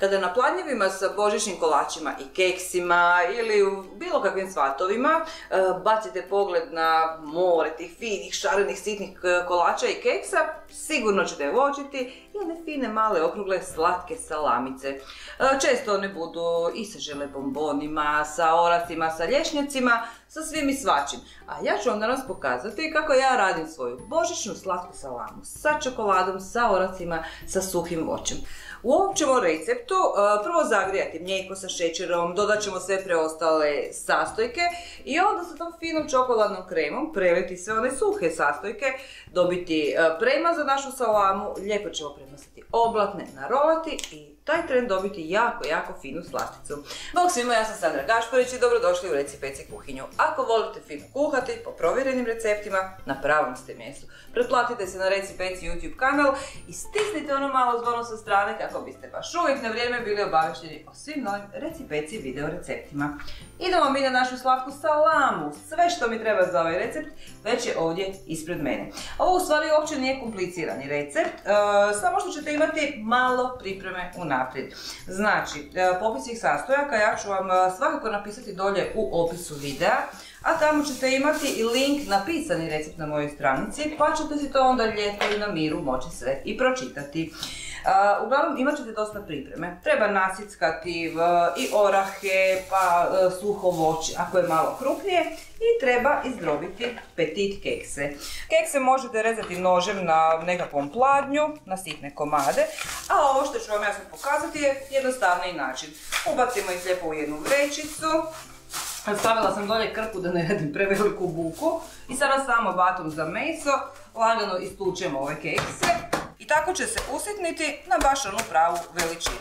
Kada na pladnjevima sa božićnim kolačima i keksima ili u bilo kakvim svatovima bacite pogled na more tih finih, šarenih, sitnih kolača i keksa, sigurno ćete uočiti i one fine, male, okrugle, slatke salamice. Često one budu i sa žele bombonima, sa oracima, sa lješnjacima, sa svim i svačim. A ja ću vam danas pokazati kako ja radim svoju božićnu slatku salamu sa čokoladom, sa oracima, sa suhim voćem. U ovom ćemo receptu prvo zagrijati mlijeko sa šećerom, dodat ćemo sve preostale sastojke i onda sa tom finom čokoladnom kremom preliti sve one suhe sastojke, dobiti premaz za našu salamu, lijepo ćemo premazati oblatne, narolati i taj tren dobiti jako finu slasticu. Bog svima, ja sam Sandra Gašparić i dobrodošli u Recipeci kuhinju. Ako volite fino kuhati po provjerenim receptima, na pravom ste mjestu. Pretplatite se na Recipeci YouTube kanal i stisnite ono malo zvono sa strane kako biste baš uvijek na vrijeme bili obavješteni o svim novim Recipeci video receptima. Idemo mi na našu slatku salamu. Sve što mi treba za ovaj recept već je ovdje ispred mene. Ovo u stvari uopće nije komplicirani recept, samo što ćete imati malo pripreme unaprijed. Znači, popis svih sastojaka ja ću vam svakako napisati dolje u opisu videa, a tamo ćete imati i link na pisani recept na mojoj stranici, pa ćete si to onda lijepo i na miru moći sve i pročitati. Uglavnom imat ćete dosta pripreme. Treba nasjeckati i orahe, pa suho voće ako je malo krupnije i treba izdrobiti petit kekse. Kekse možete rezati nožem na nekakvom pladnju, na sitne komade, a ovo što ću vam ja sad pokazati je jednostavniji način. Ubacimo ih lijepo u jednu vrećicu. Stavila sam dolje krpu da ne radim preveliku buku i sada samo batom za meso lagano istučemo ove kekse i tako će se usitniti na baš onu pravu veličinu.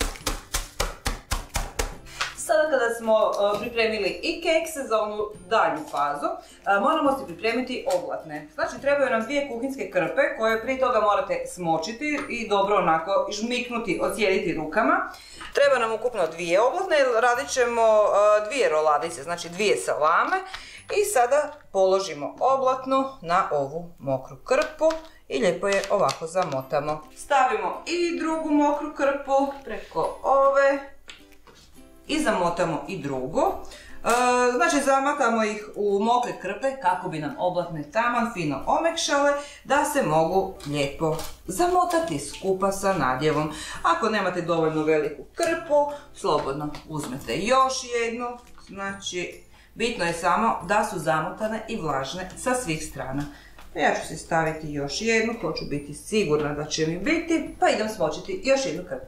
Sada kada smo pripremili i kekse za onu daljnju fazu, moramo si pripremiti oblatne. Znači trebaju nam 2 kuhinjske krpe koje prije toga morate smočiti i dobro onako žmiknuti, ocijediti rukama. Treba nam ukupno 2 oblatne, radit ćemo 2 roladice, znači 2 salame. I sada položimo oblatnu na ovu mokru krpu i lijepo je ovako zamotamo. Stavimo i drugu mokru krpu preko ove i zamotamo i drugu. Znači zamatamo ih u mokre krpe kako bi nam oblatne taman fino omekšale da se mogu lijepo zamotati skupa sa nadjevom. Ako nemate dovoljno veliku krpu, slobodno uzmete još jednu. Znači bitno je samo da su zamotane i vlažne sa svih strana. Ja ću si staviti još jednu, hoću biti sigurna da će mi biti, pa idem smočiti još jednu krpu.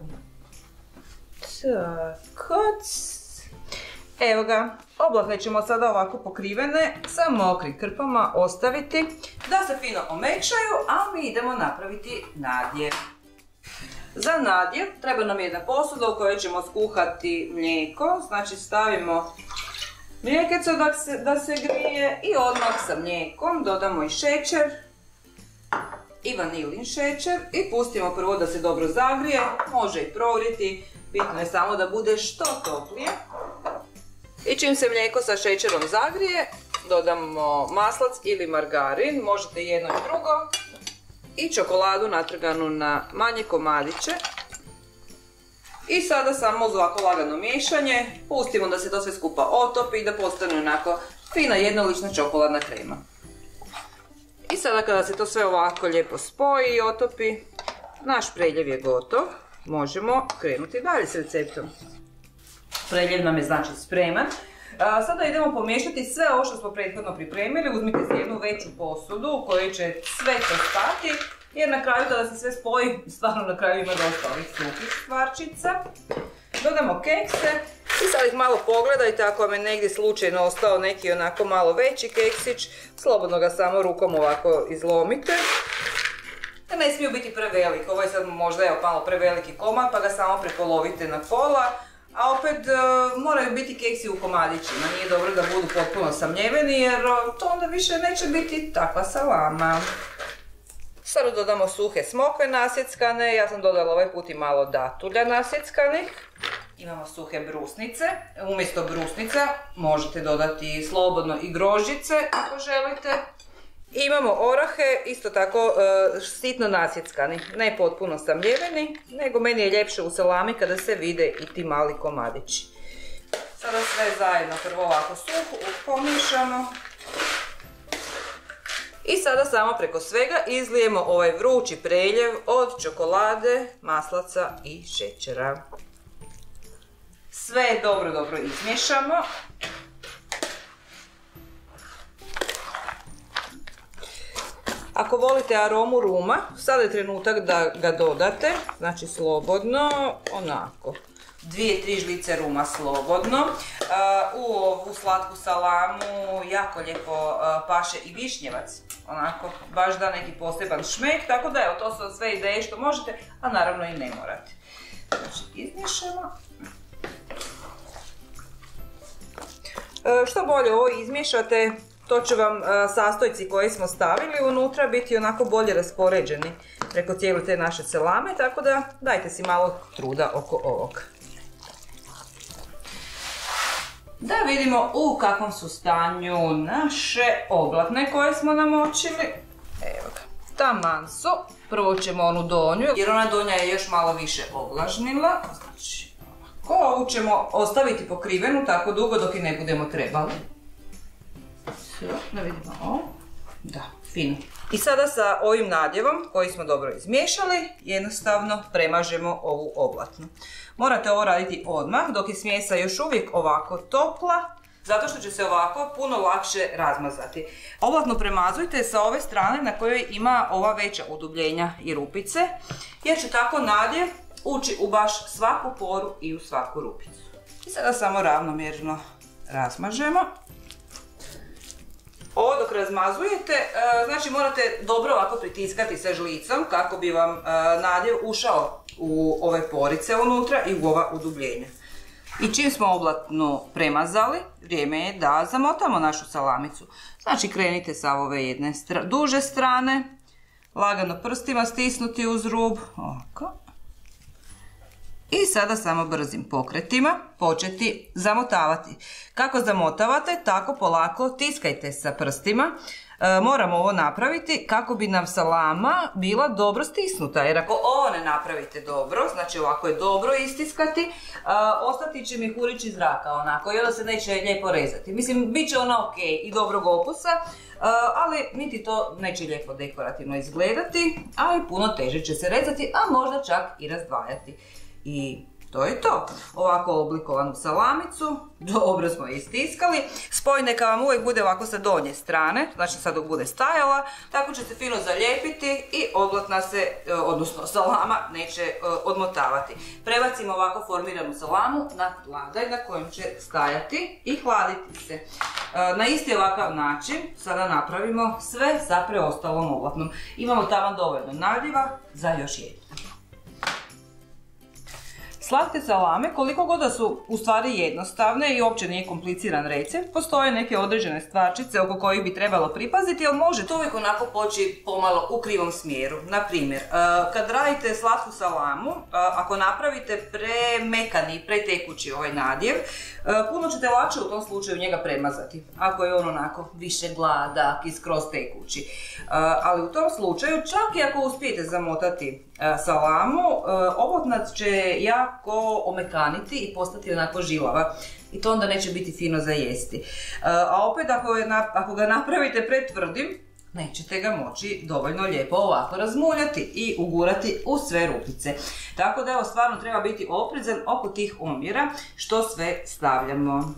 Tako. Evo ga, oblatne ćemo sada ovako pokrivene sa mokrim krpama ostaviti da se fino omekšaju, a mi idemo napraviti nadjev. Za nadjev treba nam jedna posuda u kojoj ćemo skuhati mlijeko, znači stavimo mlijekeco da se grije i odmah sa mlijekom dodamo i šećer i vanilin šećer i pustimo prvo da se dobro zagrije, može i provrijeti, bitno je samo da bude što toplije. I čim se mlijeko sa šećerom zagrije, dodamo maslac ili margarin, možete jedno i drugo, i čokoladu natrganu na manje komadiće. I sada samo uz ovako lagano miješanje pustimo da se to sve skupa otopi i da postane onako fina jednolična čokoladna krema. I sada kada se to sve ovako lijepo spoji i otopi, naš preljev je gotov. Možemo krenuti dalje s receptom. Preljev nam je znači spreman. Sada idemo pomiješati sve ovo što smo prethodno pripremili. Uzmite si jednu veću posudu u kojoj će sve to stati. Jer na kraju kada se sve spoji, stvarno na kraju ima dosta ovih suhih stvarčica. Dodamo kekse i sad ih malo pogledajte, ako vam je negdje slučajno ostao neki onako malo veći keksić, slobodno ga samo rukom ovako izlomite. Ne smiju biti prevelik, ovo je sad možda malo preveliki komad pa ga samo prepolovite na pola. A opet moraju biti keksi u komadićima, nije dobro da budu potpuno samljeveni jer to onda više neće biti takva salama. Sada dodamo suhe smokve nasjeckane, ja sam dodala ovaj put i malo datulja nasjeckanih. Imamo suhe brusnice, umjesto brusnica možete dodati slobodno i grožđice ako želite. I imamo orahe, isto tako sitno nasjeckani, ne potpuno samljeveni, nego meni je ljepše u salami kada se vide i ti mali komadići. Sada sve zajedno prvo ovako suho pomiješamo. I sada samo preko svega izlijemo ovaj vrući preljev od čokolade, maslaca i šećera. Sve dobro izmiješamo. Ako volite aromu ruma, sada je trenutak da ga dodate, znači slobodno, onako. 2-3 žlice ruma slobodno. U ovu slatku salamu jako lijepo paše i višnjevac. Onako, baš da neki poseban šmek, tako da evo, to su sve ideje što možete, a naravno i ne morate. Znači, izmiješamo. Što bolje ovo izmiješate, to će vam sastojci koje smo stavili unutra biti onako bolje raspoređeni preko cijele te naše salame, tako da dajte si malo truda oko ovog. Da vidimo u kakvom su stanju naše oblatne koje smo namočili. Evo ga, taman su. Prvo ćemo onu donju, jer ona donja je još malo više oblažnila. Znači, ovako, ovu ćemo ostaviti pokrivenu tako dugo dok i ne budemo trebali. Sve, da vidimo ovo. Da, fino. I sada sa ovim nadjevom koji smo dobro izmiješali, jednostavno premažemo ovu oblatnu. Morate ovo raditi odmah dok je smjesa još uvijek ovako topla, zato što će se ovako puno lakše razmazati. Oblatnu premazujte sa ove strane na kojoj ima ova veća udubljenja i rupice, jer će tako nadjev ući u baš svaku poru i u svaku rupicu. I sada samo ravnomjerno razmažemo. Ovo dok razmazujete, znači morate dobro ovako pritiskati sa žlicom kako bi vam nadjev ušao u ove porice unutra i u ova udubljenja. I čim smo oblatnu premazali, vrijeme je da zamotamo našu salamicu. Znači krenite sa ove jedne duže strane, lagano prstima stisnuti uz rub, ovako. I sada samo brzim pokretima početi zamotavati. Kako zamotavate, tako polako tiskajte sa prstima. Moramo ovo napraviti kako bi nam salama bila dobro stisnuta, jer ako ovo ne napravite dobro, znači ovako je dobro istiskati, ostati će mjehurići zraka onako i onda se neće lijepo rezati. Mislim, bit će ona ok i dobrog okusa, ali niti to neće lijepo dekorativno izgledati, a i puno teže će se rezati, a možda čak i razdvajati. I to je to. Ovako oblikovanu salamicu, dobro smo je istiskali. Spoj neka vam uvijek bude ovako sa donje strane, znači sad dok bude stajala, tako će se fino zalijepiti i oblatna se, odnosno salama, neće odmotavati. Prebacimo ovako formiranu salamu na ladaj na kojem će stajati i hladiti se. Na isti ovakav način sada napravimo sve sa preostalom oblatnom. Imamo taman dovoljno nadljiva za još jednu. Slatke salame, koliko god da su u stvari jednostavne i uopće nije kompliciran recept, postoje neke određene stvarčice oko kojih bi trebalo pripaziti, ali može to uvijek onako poći pomalo u krivom smjeru. Naprimjer, kad radite slatku salamu, ako napravite premekani, pretekući ovaj nadjev, puno ćete lakše u tom slučaju njega premazati, ako je on onako više gladak i skroz tekući. Ali u tom slučaju, čak i ako uspijete zamotati salamu, oblatna će jako omekaniti i postati onako žilava. I to onda neće biti fino za jesti. A opet ako ga napravite pretvrdim, nećete ga moći dovoljno lijepo ovako razmuljati i ugurati u sve rupice. Tako da evo, stvarno treba biti oprezan oko tih omjera što sve stavljamo.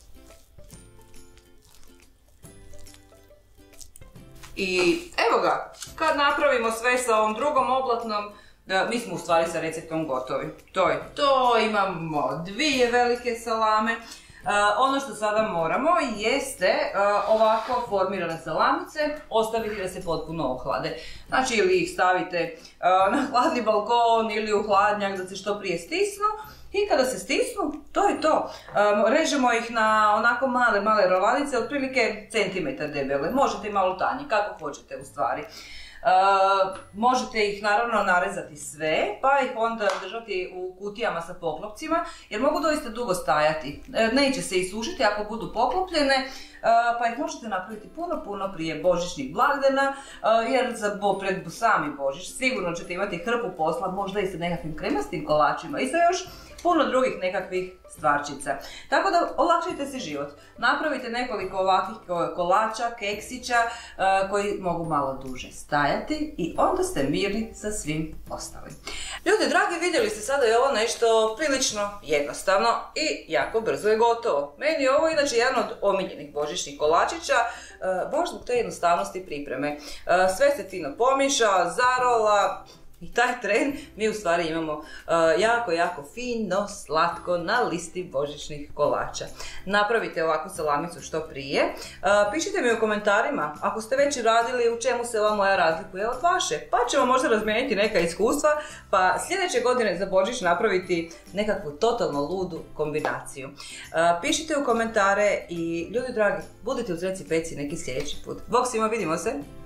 I evo ga, kad napravimo sve sa ovom drugom oblatnom, mi smo u stvari sa receptom gotovi. To je to, imamo dvije velike salame. Ono što sada moramo jeste ovako formirane salamice ostaviti da se potpuno ohlade. Znači ili ih stavite na hladni balkon ili u hladnjak da se što prije stisnu. I kada se stisnu, to je to. Režemo ih na onako male rovadice, otprilike centimetar debele. Možete i malo tanji, kako hoćete u stvari. Možete ih naravno narezati sve, pa ih onda držati u kutijama sa poklopcima, jer mogu doista dugo stajati. Neće se isušiti ako budu poklopljene, pa ih možete napraviti puno prije božićnih blagdana, jer pred sami Božić sigurno ćete imati hrpu posla, možda i sa nekakvim kremastim kolačima i sa još puno drugih nekakvih stvarčica. Tako da olakšajte si život. Napravite nekoliko ovakvih kolača, keksića koji mogu malo duže stajati i onda ste mirni sa svim ostalim. Ljudi dragi, vidjeli ste sada je ovo nešto prilično jednostavno i jako brzo je gotovo. Meni je ovo inače jedan od omiljenih božićnih kolačića, baš zbog te jednostavnosti pripreme. Sve se fino pomiša, zarola, i taj tren mi u stvari imamo jako fino, slatko na listi božićnih kolača. Napravite ovakvu salamicu što prije. Pišite mi u komentarima ako ste već radili u čemu se ova moja razlikuje od vaše. Pa ćemo možda razmijeniti neka iskustva, pa sljedeće godine za Božić napraviti nekakvu totalno ludu kombinaciju. Pišite u komentare i ljudi dragi, budite uz Reci Peci neki sljedeći put. Bog svima, vidimo se!